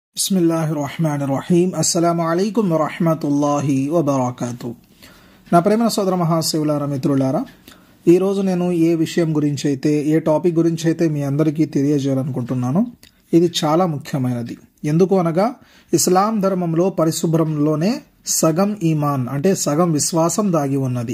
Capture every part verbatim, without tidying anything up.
బిస్మిల్లాహిర్రహ్మానిర్రహీం. అస్సలాము అలైకుం వరహ్మతుల్లాహి వబరకాతుహు. నా ప్రేమ సోదర మహాశివులారా, మిత్రులారా, ఈరోజు నేను ఏ విషయం గురించి అయితే ఏ టాపిక్ గురించి అయితే మీ అందరికీ తెలియజేయాలనుకుంటున్నానో ఇది చాలా ముఖ్యమైనది. ఎందుకు అనగా ఇస్లాం ధర్మంలో పరిశుభ్రంలోనే సగం ఈమాన్ అంటే సగం విశ్వాసం దాగి ఉన్నది.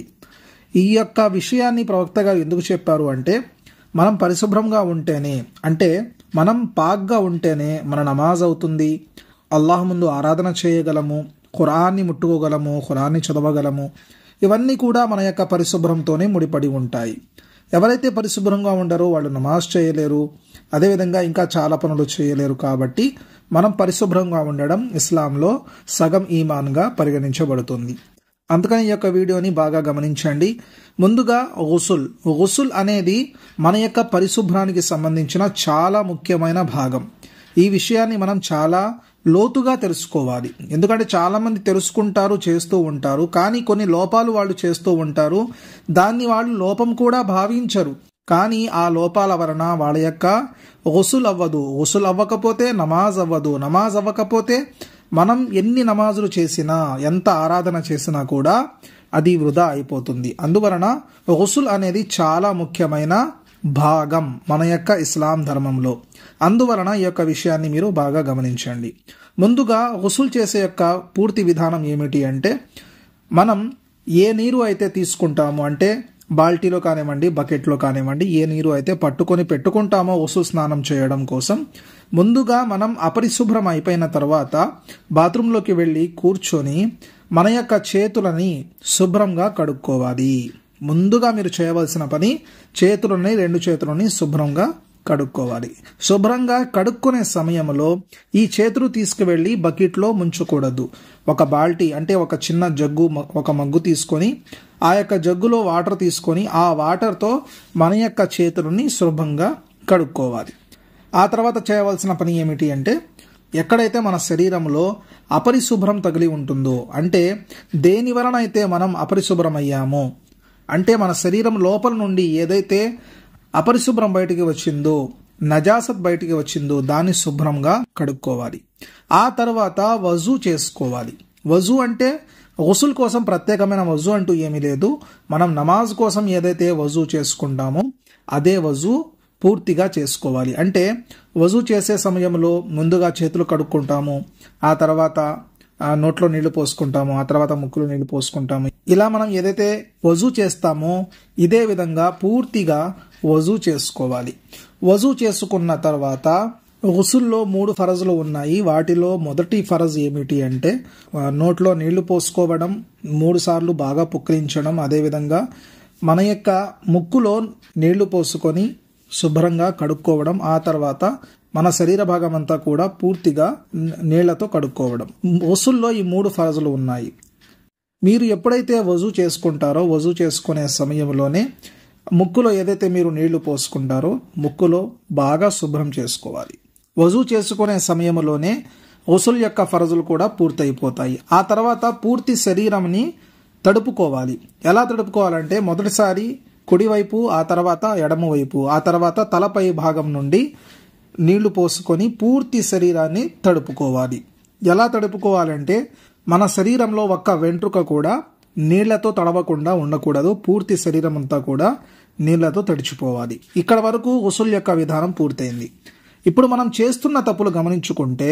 ఈ యొక్క విషయాన్ని ప్రవక్త గారు ఎందుకు చెప్పారు అంటే, మనం పరిశుభ్రంగా ఉంటేనే అంటే మనం పాక్గా ఉంటేనే మన నమాజ్ అవుతుంది, అల్లాహ్ ముందు ఆరాధన చేయగలము, ఖురాన్ని ముట్టుకోగలము, ఖురాన్ని చదవగలము. ఇవన్నీ కూడా మన యొక్క పరిశుభ్రంతోనే ముడిపడి ఉంటాయి. ఎవరైతే పరిశుభ్రంగా ఉండరో వాళ్ళు నమాజ్ చేయలేరు, అదేవిధంగా ఇంకా చాలా పనులు చేయలేరు. కాబట్టి మనం పరిశుభ్రంగా ఉండడం ఇస్లాంలో సగం ఈమాన్గా పరిగణించబడుతుంది. అందుకని ఈ యొక్క వీడియోని బాగా గమనించండి. ముందుగా గుసుల్ గుసుల్ అనేది మన యొక్క పరిశుభ్రానికి సంబంధించిన చాలా ముఖ్యమైన భాగం. ఈ విషయాన్ని మనం చాలా లోతుగా తెలుసుకోవాలి. ఎందుకంటే చాలా మంది తెలుసుకుంటారు, చేస్తూ ఉంటారు, కానీ కొన్ని లోపాలు వాళ్ళు చేస్తూ ఉంటారు. దాన్ని వాళ్ళు లోపం కూడా భావించరు, కానీ ఆ లోపాల వలన వాళ్ళ యొక్క గుసుల్ అవ్వదు. గుసుల్ అవ్వకపోతే నమాజ్ అవ్వదు. నమాజ్ అవ్వకపోతే మనం ఎన్ని నమాజులు చేసినా, ఎంత ఆరాధన చేసినా కూడా అది వృధా అయిపోతుంది. అందువలన గుసుల్ అనేది చాలా ముఖ్యమైన భాగం మన యొక్క ఇస్లాం ధర్మంలో. అందువలన ఈ యొక్క విషయాన్ని మీరు బాగా గమనించండి. ముందుగా గుసుల్ చేసే యొక్క పూర్తి విధానం ఏమిటి అంటే, మనం ఏ నీరు అయితే తీసుకుంటామో అంటే బాల్టీలో కానివ్వండి, బకెట్లో కానివ్వండి, ఏ నీరు అయితే పట్టుకొని పెట్టుకుంటామో గుసుల్ స్నానం చేయడం కోసం, ముందుగా మనం అపరిశుభ్రం అయిపోయిన తర్వాత బాత్రూంలోకి వెళ్ళి కూర్చొని మన యొక్క చేతులని శుభ్రంగా కడుక్కోవాలి. ముందుగా మీరు చేయవలసిన పని, చేతులని రెండు చేతులని శుభ్రంగా కడుక్కోవాలి. శుభ్రంగా కడుక్కునే సమయంలో ఈ చేతులు తీసుకువెళ్ళి బకెట్లో ముంచకూడదు. ఒక బాల్టీ అంటే ఒక చిన్న జగ్గు, ఒక మగ్గు తీసుకొని ఆ యొక్క జగ్గులో వాటర్ తీసుకొని ఆ వాటర్తో మన యొక్క చేతులని శుభ్రంగా కడుక్కోవాలి. ఆ తర్వాత చేయవలసిన పని ఏమిటి అంటే, ఎక్కడైతే మన శరీరంలో అపరిశుభ్రం తగిలి ఉంటుందో అంటే దేని వలన అయితే మనం అపరిశుభ్రం అయ్యామో అంటే మన శరీరం లోపల నుండి ఏదైతే అపరిశుభ్రం బయటికి వచ్చిందో, నజాసత్ బయటికి వచ్చిందో దాన్ని శుభ్రంగా కడుక్కోవాలి. ఆ తర్వాత వజూ చేసుకోవాలి. వజూ అంటే గుసుల్ కోసం ప్రత్యేకమైన వజూ అంటూ ఏమీ లేదు. మనం నమాజ్ కోసం ఏదైతే వజూ చేసుకుంటామో అదే వజూ పూర్తిగా చేసుకోవాలి. అంటే వజూ చేసే సమయంలో ముందుగా చేతులు కడుక్కుంటాము, ఆ తర్వాత నోట్లో నీళ్లు పోసుకుంటాము, ఆ తర్వాత ముక్కులో నీళ్లు పోసుకుంటాము. ఇలా మనం ఏదైతే వజూ చేస్తామో ఇదే విధంగా పూర్తిగా వజూ చేసుకోవాలి. వజూ చేసుకున్న తర్వాత గుసుల్లో మూడు ఫరజులు ఉన్నాయి. వాటిలో మొదటి ఫరజ్ ఏమిటి అంటే, నోట్లో నీళ్లు పోసుకోవడం, మూడు సార్లు బాగా పుక్కిరించడం, అదేవిధంగా మన యొక్క ముక్కులో నీళ్లు పోసుకొని శుభ్రంగా కడుక్కోవడం, ఆ తర్వాత మన శరీర భాగం అంతా కూడా పూర్తిగా నీళ్లతో కడుక్కోవడం. వజూల్లో ఈ మూడు ఫరజులు ఉన్నాయి. మీరు ఎప్పుడైతే వజూ చేసుకుంటారో వజూ చేసుకునే సమయంలోనే ముక్కులో ఏదైతే మీరు నీళ్లు పోసుకుంటారో ముక్కులో బాగా శుభ్రం చేసుకోవాలి. వజూ చేసుకునే సమయంలోనే గుసుల్ యొక్క ఫరజులు కూడా పూర్తయిపోతాయి. ఆ తర్వాత పూర్తి శరీరంని తడుపుకోవాలి. ఎలా తడుపుకోవాలంటే, మొదటిసారి కుడివైపు, ఆ తర్వాత ఎడమవైపు, ఆ తర్వాత తలపై భాగం నుండి నీళ్లు పోసుకొని పూర్తి శరీరాన్ని తడుపుకోవాలి. ఎలా తడుపుకోవాలంటే, మన శరీరంలో ఒక్క వెంట్రుక కూడా నీళ్లతో తడవకుండా ఉండకూడదు. పూర్తి శరీరం అంతా కూడా నీళ్లతో తడిచిపోవాలి. ఇక్కడ వరకు గుసుల్ యొక్క విధానం పూర్తయింది. ఇప్పుడు మనం చేస్తున్న తప్పులు గమనించుకుంటే,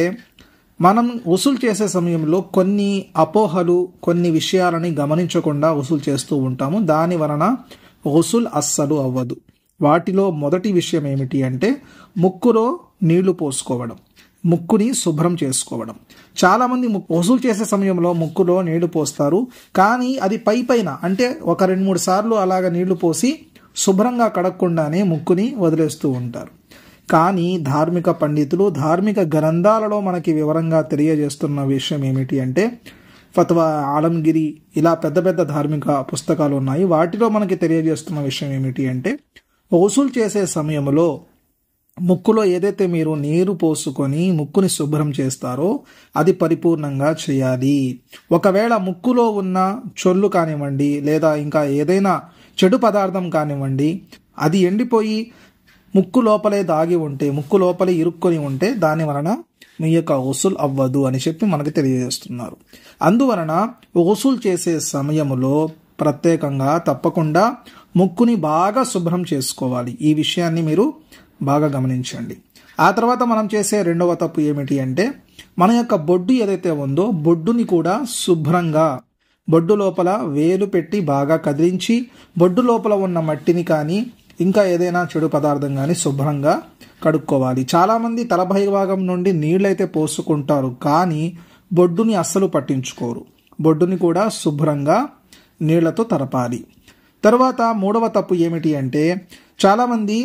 మనం గుసుల్ చేసే సమయంలో కొన్ని అపోహలు, కొన్ని విషయాలని గమనించకుండా గుసుల్ చేస్తూ ఉంటాము. దాని వలన గుసుల్ అస్సలు అవ్వదు. వాటిలో మొదటి విషయం ఏమిటి అంటే, ముక్కులో నీళ్లు పోసుకోవడం, ముక్కుని శుభ్రం చేసుకోవడం. చాలా మంది వసూలు చేసే సమయంలో ముక్కులో నీళ్లు పోస్తారు, కానీ అది పై పైన అంటే ఒక రెండు మూడు సార్లు అలాగ నీళ్లు పోసి శుభ్రంగా కడగకుండానే ముక్కుని వదిలేస్తూ ఉంటారు. కానీ ధార్మిక పండితులు ధార్మిక గ్రంథాలలో మనకి వివరంగా తెలియజేస్తున్న విషయం ఏమిటి అంటే, ఫత్వా, ఆలంగిరి, ఇలా పెద్ద పెద్ద ధార్మిక పుస్తకాలు ఉన్నాయి. వాటిలో మనకి తెలియజేస్తున్న విషయం ఏమిటి అంటే, వసూలు చేసే సమయంలో ముక్కులో ఏదైతే మీరు నీరు పోసుకొని ముక్కుని శుభ్రం చేస్తారో అది పరిపూర్ణంగా చేయాలి. ఒకవేళ ముక్కులో ఉన్న చొల్లు కానివ్వండి, లేదా ఇంకా ఏదైనా చెడు పదార్థం కానివ్వండి, అది ఎండిపోయి ముక్కు లోపలే దాగి ఉంటే, ముక్కు లోపలే ఇరుక్కొని ఉంటే దాని వలన మీ యొక్క గుసుల్ అవ్వదు అని చెప్పి మనకి తెలియజేస్తున్నారు. అందువలన గుసుల్ చేసే సమయంలో ప్రత్యేకంగా తప్పకుండా ముక్కుని బాగా శుభ్రం చేసుకోవాలి. ఈ విషయాన్ని మీరు బాగా గమనించండి. ఆ తర్వాత మనం చేసే రెండవ తప్పు ఏమిటి అంటే మన యొక్క బొడ్డు ఏదైతే ఉందో బొడ్డుని కూడా శుభ్రంగా బొడ్డు లోపల వేలు పెట్టి బాగా కదిలించి బొడ్డు లోపల ఉన్న మట్టిని కానీ ఇంకా ఏదైనా చెడు పదార్థం కానీ శుభ్రంగా కడుక్కోవాలి. చాలామంది తలపై భాగం నుండి నీళ్ళైతే పోసుకుంటారు, కానీ బొడ్డుని అస్సలు పట్టించుకోరు. బొడ్డుని కూడా శుభ్రంగా నీళ్లతో తరపాలి. తర్వాత మూడవ తప్పు ఏమిటి అంటే చాలామంది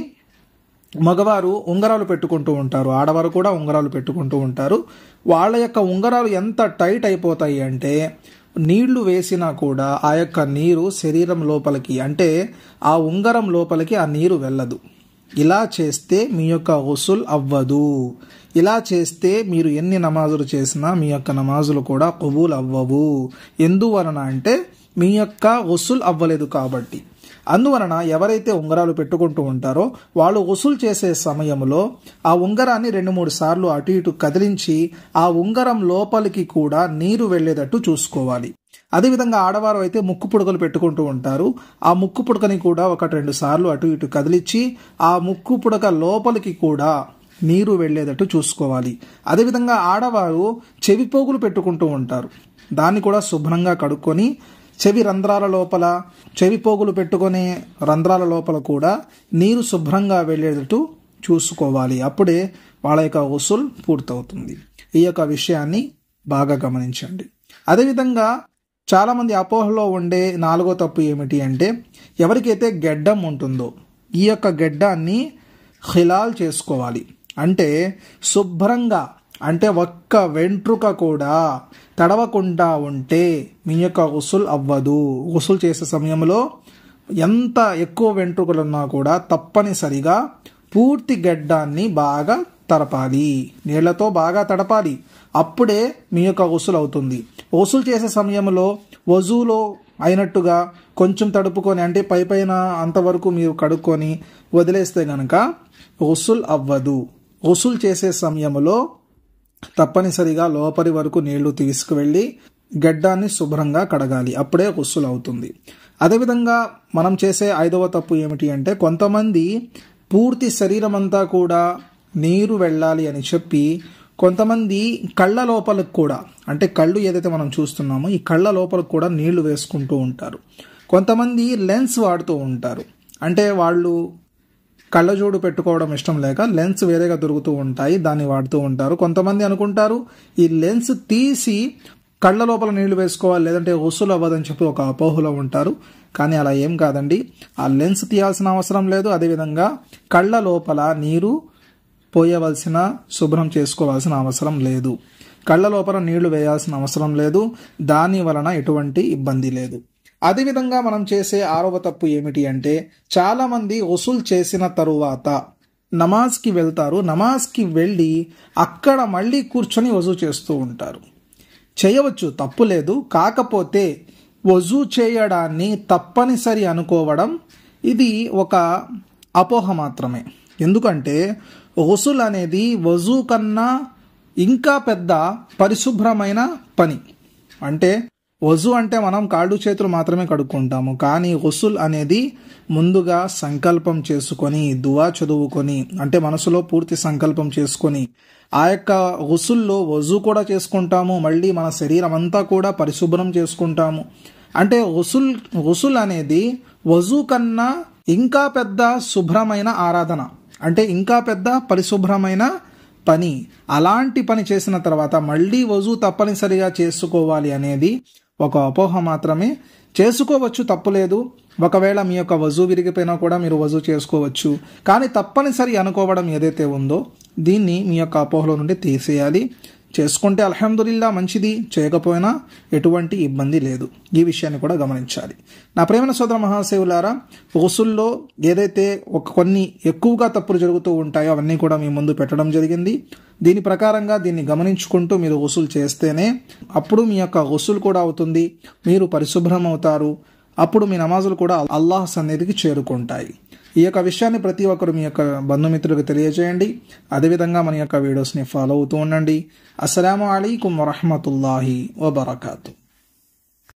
మగవారు ఉంగరాలు పెట్టుకుంటూ ఉంటారు, ఆడవారు కూడా ఉంగరాలు పెట్టుకుంటూ ఉంటారు. వాళ్ళ యొక్క ఉంగరాలు ఎంత టైట్ అయిపోతాయి అంటే నీళ్లు వేసినా కూడా ఆ యొక్క నీరు శరీరం లోపలికి అంటే ఆ ఉంగరం లోపలికి ఆ నీరు వెళ్ళదు. ఇలా చేస్తే మీ యొక్క గుసుల్ అవ్వదు. ఇలా చేస్తే మీరు ఎన్ని నమాజులు చేసినా మీ యొక్క నమాజులు కూడా కబూల్ అవ్వవు. ఎందువలన అంటే మీ యొక్క గుసుల్ అవ్వలేదు కాబట్టి. అందువలన ఎవరైతే ఉంగరాలు పెట్టుకుంటూ ఉంటారో వాళ్ళు గుసుల్ చేసే సమయంలో ఆ ఉంగరాన్ని రెండు మూడు సార్లు అటు ఇటు కదిలించి ఆ ఉంగరం లోపలికి కూడా నీరు వెళ్లేటట్టు చూసుకోవాలి. అదేవిధంగా ఆడవారు అయితే ముక్కు పుడకలు పెట్టుకుంటూ ఉంటారు. ఆ ముక్కు పుడకని కూడా ఒకటి రెండు సార్లు అటు ఇటు కదిలించి ఆ ముక్కు పుడక లోపలికి కూడా నీరు వెళ్లేటట్టు చూసుకోవాలి. అదేవిధంగా ఆడవారు చెవి పోగులు పెట్టుకుంటూ ఉంటారు. దాన్ని కూడా శుభ్రంగా కడుక్కొని చెవి రంధ్రాల లోపల చెవి పోగులు పెట్టుకునే రంధ్రాల లోపల కూడా నీరు శుభ్రంగా వెళ్ళేటట్టు చూసుకోవాలి. అప్పుడే వాళ్ళ యొక్క గుసుల్ పూర్తవుతుంది. ఈ యొక్క విషయాన్ని బాగా గమనించండి. అదేవిధంగా చాలామంది అపోహలో ఉండే నాలుగో తప్పు ఏమిటి అంటే ఎవరికైతే గెడ్డం ఉంటుందో ఈ యొక్క గెడ్డాన్ని ఖిలాల్ చేసుకోవాలి. అంటే శుభ్రంగా అంటే ఒక్క వెంట్రుక కూడా తడవకుండా ఉంటే మీ యొక్క గుసుల్ అవ్వదు. గుసుల్ చేసే సమయంలో ఎంత ఎక్కువ వెంట్రుకలున్నా కూడా తప్పనిసరిగా పూర్తి గెడ్డాన్ని బాగా తడపాలి, నీళ్లతో బాగా తడపాలి. అప్పుడే మీ యొక్క గుసుల్ అవుతుంది. గుసుల్ చేసే సమయంలో వజూలో అయినట్టుగా కొంచెం తడుపుకొని అంటే పై పైన అంతవరకు మీరు కడుక్కొని వదిలేస్తే గనక గుసుల్ అవ్వదు. గుసుల్ చేసే సమయంలో తప్పనిసరిగా లోపలి వరకు నీళ్లు తీసుకువెళ్ళి గడ్డాన్ని శుభ్రంగా కడగాలి. అప్పుడే గుసుల్ అవుతుంది. అదేవిధంగా మనం చేసే ఐదవ తప్పు ఏమిటి అంటే కొంతమంది పూర్తి శరీరం అంతా కూడా నీరు వెళ్ళాలి అని చెప్పి కొంతమంది కళ్ళ లోపలకు కూడా అంటే కళ్ళు ఏదైతే మనం చూస్తున్నామో ఈ కళ్ళ లోపలకు కూడా నీళ్లు వేసుకుంటూ ఉంటారు. కొంతమంది లెన్స్ వాడుతూ ఉంటారు. అంటే వాళ్ళు కళ్ళజోడు పెట్టుకోవడం ఇష్టం లేక లెన్స్ వేరేగా దొరుకుతూ ఉంటాయి, దాన్ని వాడుతూ ఉంటారు. కొంతమంది అనుకుంటారు ఈ లెన్స్ తీసి కళ్ళ లోపల నీళ్లు వేసుకోవాలి లేదంటే గుసుల్ అవ్వదని చెప్పి ఒక అపోహలో ఉంటారు. కానీ అలా ఏం కాదండి. ఆ లెన్స్ తీయాల్సిన అవసరం లేదు. అదేవిధంగా కళ్ళ లోపల నీరు పోయవలసిన శుభ్రం చేసుకోవాల్సిన అవసరం లేదు. కళ్ళ లోపల నీళ్లు వేయాల్సిన అవసరం లేదు. దాని వలన ఎటువంటి ఇబ్బంది లేదు. అదేవిధంగా మనం చేసే ఆరవ తప్పు ఏమిటి అంటే చాలామంది గుసుల్ చేసిన తరువాత నమాజ్కి వెళ్తారు. నమాజ్కి వెళ్ళి అక్కడ మళ్ళీ కూర్చొని వజూ చేస్తూ ఉంటారు. చేయవచ్చు, తప్పు లేదు. కాకపోతే వజూ చేయడాన్ని తప్పనిసరి అనుకోవడం ఇది ఒక అపోహ మాత్రమే. ఎందుకంటే గుసుల్ అనేది వజూ కన్నా ఇంకా పెద్ద పరిశుభ్రమైన పని. అంటే వజూ అంటే మనం కాళ్ళు చేతులు మాత్రమే కడుక్కుంటాము, కానీ గుసుల్ అనేది ముందుగా సంకల్పం చేసుకొని దువా చదువుకొని అంటే మనసులో పూర్తి సంకల్పం చేసుకొని ఆ యొక్క గుసుల్లో వజూ కూడా చేసుకుంటాము. మళ్ళీ మన శరీరం అంతా కూడా పరిశుభ్రం చేసుకుంటాము. అంటే గుసుల్ గుసుల్ అనేది వజూ కన్నా ఇంకా పెద్ద శుభ్రమైన ఆరాధన, అంటే ఇంకా పెద్ద పరిశుభ్రమైన పని. అలాంటి పని చేసిన తర్వాత మళ్ళీ వజూ తప్పనిసరిగా చేసుకోవాలి అనేది ఒక అపోహ మాత్రమే. చేసుకోవచ్చు, తప్పులేదు. ఒకవేళ మీ యొక్క వజూ విరిగిపోయినా కూడా మీరు వజూ చేసుకోవచ్చు. కానీ తప్పనిసరి అనుకోవడం ఏదైతే ఉందో దీన్ని మీ యొక్క అపోహలో నుండి తీసేయాలి. చేసుకుంటే అల్హమ్దులిల్లా మంచిది, చేయకపోయినా ఎటువంటి ఇబ్బంది లేదు. ఈ విషయాన్ని కూడా గమనించాలి. నా ప్రేమ సోదర మహాశివులారా, గుసుల్లో ఏదైతే ఒక కొన్ని ఎక్కువగా తప్పులు జరుగుతూ ఉంటాయో అవన్నీ కూడా మీ ముందు పెట్టడం జరిగింది. దీని ప్రకారంగా దీన్ని గమనించుకుంటూ మీరు గుసుల్ చేస్తేనే అప్పుడు మీ యొక్క గుసుల్ కూడా అవుతుంది, మీరు పరిశుభ్రం అవుతారు. అప్పుడు మీ నమాజులు కూడా అల్లాహ్ సన్నిధికి చేరుకుంటాయి. ఈ యొక్క విషయాన్ని ప్రతి ఒక్కరు మీ యొక్క బంధుమిత్రులకు తెలియజేయండి. అదేవిధంగా మన యొక్క వీడియోస్ని ఫాలో అవుతూ ఉండండి. అస్సలాము అలైకుం వరహ్మతుల్లాహి వబరకాతు.